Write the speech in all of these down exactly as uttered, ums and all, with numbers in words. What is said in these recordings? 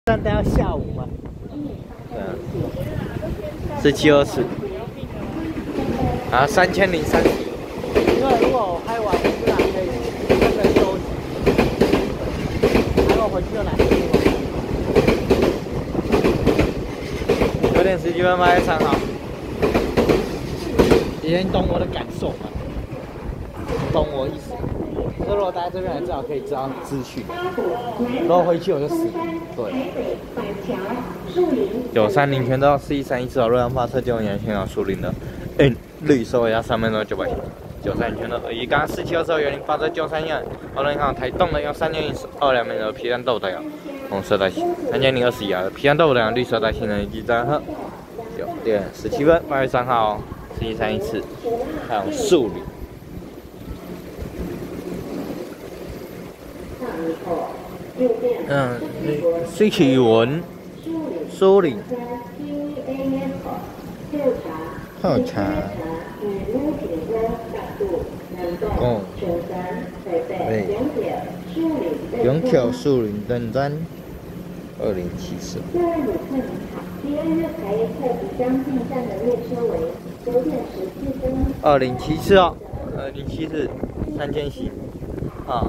但等到下午嘛。对啊。十七二次。啊，三千零三十。因为如果我拍完不然可以那个休息，然后回去就来。九点十几分拍三好。你能懂我的感受吗？懂我意思。所以如果待在这边，至少可以知道资讯。然后回去我就死。对。九三零全到四一三一次好，热量发车就用阳线啊，树林的。嗯，绿收一下三分钟九百。九三全的二一，刚刚四七二四幺零发车九三样。好了，你看台动的用三千零二两面的皮蛋豆的呀，红色带三千零二十一啊，皮蛋豆的绿色带新人一张呵。九点十七分，八月三号，四一三一次，还有树林。嗯，水起文，树林，喝茶，哦，对，永久树林登山，二零七四。各位旅客您好，第二月台客即将进站的列车为九点十四分。二零七四哦，二零七四，三千系，啊。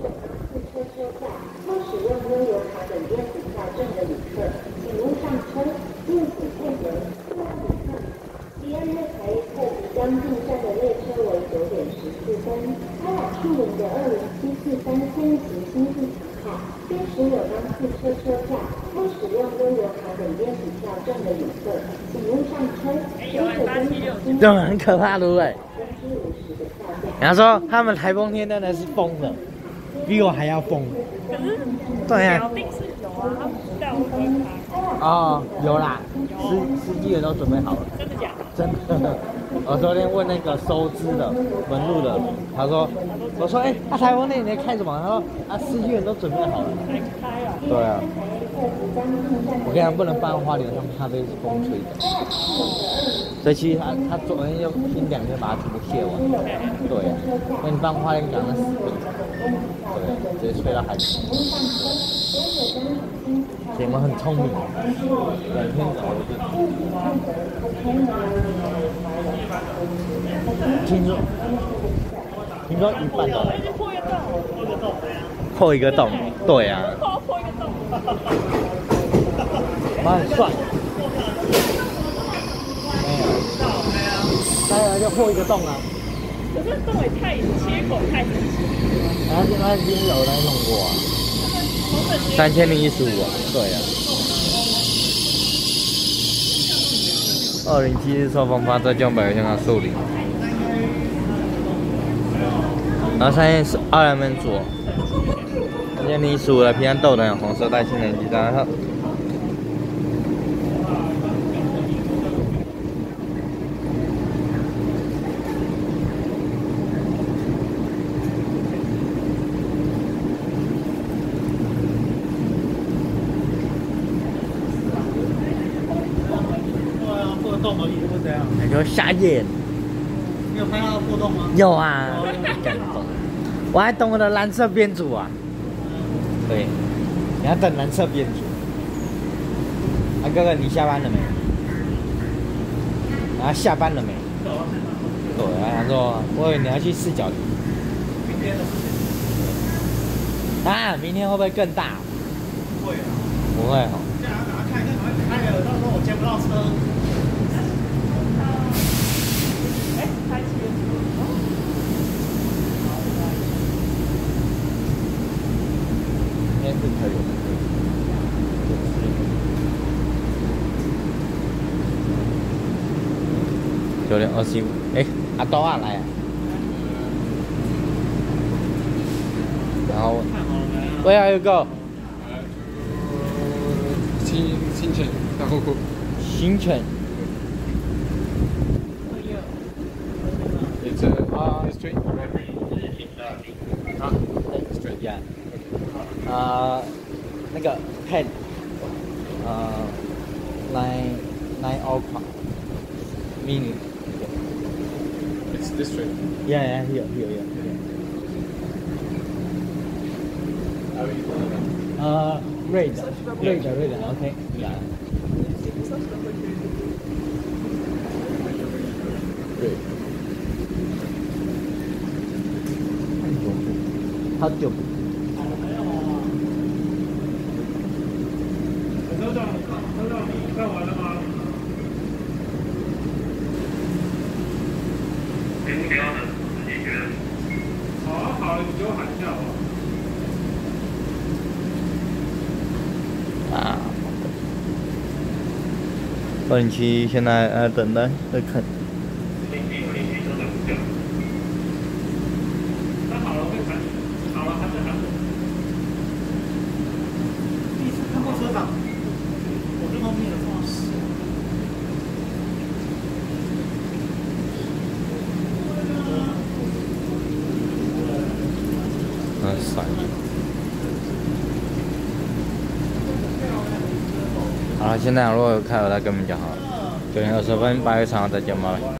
或使用悠游卡等电子票证的旅客，请勿上车，敬请配合。各位旅客，第二月台客即将进站的列车为九点十四分。开往树林的二零七四三千级新式长卡，并持有当次车车票或使用悠游卡等电子票证的旅客，请勿上车。这种很可怕，对不对？人家说他们台风天真的是疯了。比我还要疯，对呀、啊。是有啊，他带我们开。哦，有啦，司司机也都准备好了。真的假的？真的。我昨天问那个收支的门路的，他说，我说，哎、欸，啊台风天你在开什么？他说，啊司机也都准备好了。还开啊？对啊。我跟你讲，不能放花莲，他们怕被风吹的。所以其实他他昨天就拼两天把它全部卸完。对啊，那你放花莲港那死定了。对，直接吹到海里。你们很聪明，两天搞定。听说，听说一半都来。破一个洞，对呀、啊。破一个洞。妈很帅。没有。再来就破一个洞啊。可是洞也太切口太神奇了。然后那边有来弄过啊，三千零一十五啊，对啊。二零七日受风发车将北香港树林，然后三千是二两面左，三千零一十五的平安豆的红色带新人机，然后。你说瞎眼？你有拍到破洞吗？有啊，感动。我还等我的蓝色编组啊。对，你要等蓝色编组。啊，哥哥，你下班了没？啊，下班了没？对，他说，我以为你要去四角亭。明天的。啊，明天会不会更大？不会啊。不会哈。这样赶快看一看，赶快开了，到时候我接不到车。是可以的。九点二十五，哎，阿多啊来啊！然后 ，Where are you go？ 新新城大后沟。 新城。 It's a uh, straight. 啊 ，straight yeah。呃，那个 pen， 呃 nine nine alpha mini。 It's this way. Yeah, yeah, here, here, here. Uh, 瑞的，瑞的，瑞的 ，OK，来。 对。 他就。 车长，车长，你看完了吗？没目标的，自己觉得。好啊，好了，你给我喊一下好不好？ 啊。二零七现在呃等待在看。 零七零七车长不叫。那好了，我会喊你。好了，他在喊我。第一次看过车长，我这方面的方式。 嗯，闪。好了，现在如果有开我再跟你们讲好了。九点二十分，八月三号再见吧。